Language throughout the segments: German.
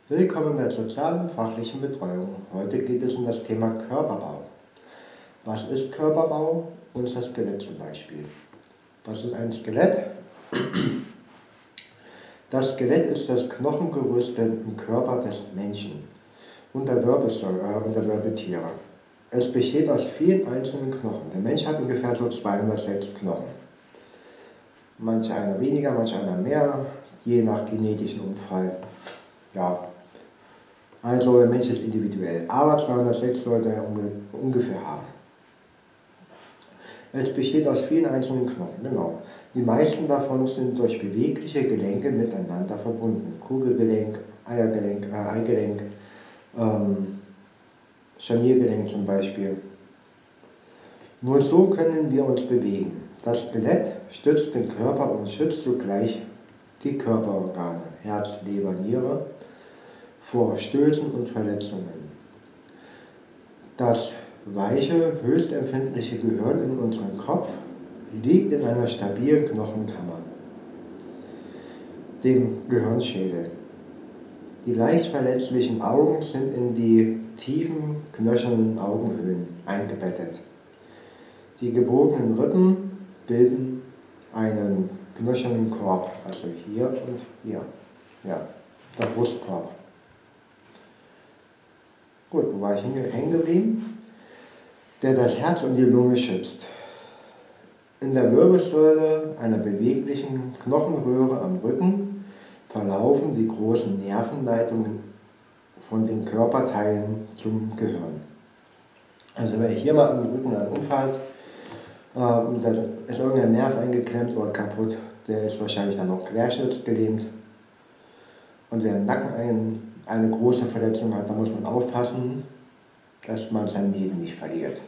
Willkommen bei der sozialen und fachlichen Betreuung. Heute geht es um das Thema Körperbau. Was ist Körperbau? Unser Skelett zum Beispiel. Was ist ein Skelett? Das Skelett ist das Knochengerüst im Körper des Menschen und der Wirbelsäule und der Wirbeltiere. Es besteht aus vielen einzelnen Knochen. Der Mensch hat ungefähr so 206 Knochen. Manche einer weniger, manche einer mehr, je nach genetischen Unfall. Ja. Also der Mensch ist individuell, aber 206 sollte er ungefähr haben. Es besteht aus vielen einzelnen Knochen, genau. Die meisten davon sind durch bewegliche Gelenke miteinander verbunden. Kugelgelenk, Eigelenk, Scharniergelenk zum Beispiel. Nur so können wir uns bewegen. Das Skelett stützt den Körper und schützt zugleich die Körperorgane, Herz, Leber, Niere, vor Stößen und Verletzungen. Das weiche, höchst empfindliche Gehirn in unserem Kopf liegt in einer stabilen Knochenkammer, dem Gehirnschädel. Die leicht verletzlichen Augen sind in die tiefen, knöchernen Augenhöhlen eingebettet. Die gebogenen Rippen bilden einen knöchernen Korb, also hier und hier, ja, der Brustkorb. Gut, wo war ich hängen geblieben? Der das Herz und die Lunge schützt. In der Wirbelsäule, einer beweglichen Knochenröhre am Rücken, verlaufen die großen Nervenleitungen von den Körperteilen zum Gehirn. Also wenn hier mal am Rücken einen Unfall hat, da ist irgendein Nerv eingeklemmt oder kaputt, der ist wahrscheinlich dann noch querschnittsgelähmt. Und wer im Nacken eine große Verletzung hat, da muss man aufpassen, dass man sein Leben nicht verliert.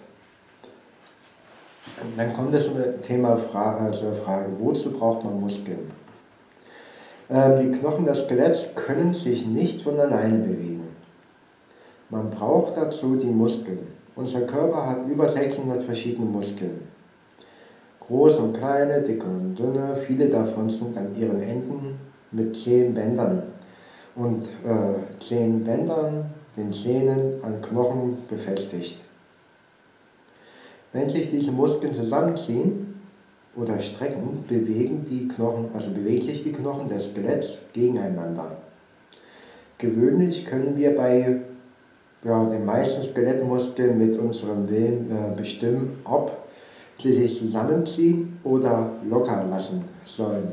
Und dann kommt es zum Thema zur Frage, wozu braucht man Muskeln? Die Knochen des Skeletts können sich nicht von alleine bewegen. Man braucht dazu die Muskeln. Unser Körper hat über 600 verschiedene Muskeln. Große und kleine, dicke und dünne, viele davon sind an ihren Enden mit 10 Bändern. Und 10 Bändern, den Sehnen an Knochen befestigt. Wenn sich diese Muskeln zusammenziehen oder strecken, bewegen sich die Knochen des Skeletts gegeneinander. Gewöhnlich können wir bei den meisten Skelettmuskeln mit unserem Willen bestimmen, ob sie sich zusammenziehen oder locker lassen sollen.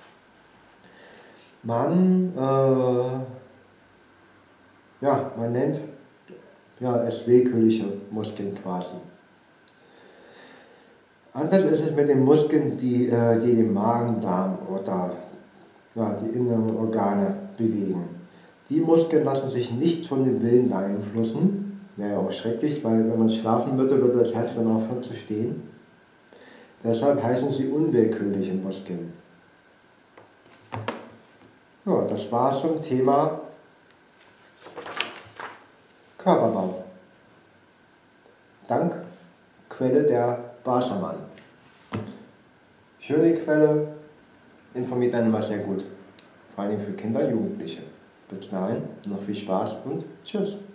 Man nennt es willkürliche Muskeln quasi. Anders ist es mit den Muskeln, die den Magen, Darm oder die inneren Organe bewegen. Die Muskeln lassen sich nicht von dem Willen beeinflussen. Wäre ja auch schrecklich, weil wenn man schlafen würde, würde das Herz dann aufhören zu stehen. Deshalb heißen sie unwillkürliche Muskeln. Ja, das war es zum Thema Körperbau. Dank Quelle der Wassermann. Schöne Quelle, informiert einen immer sehr gut. Vor allem für Kinder und Jugendliche. Bis dahin, noch viel Spaß und tschüss.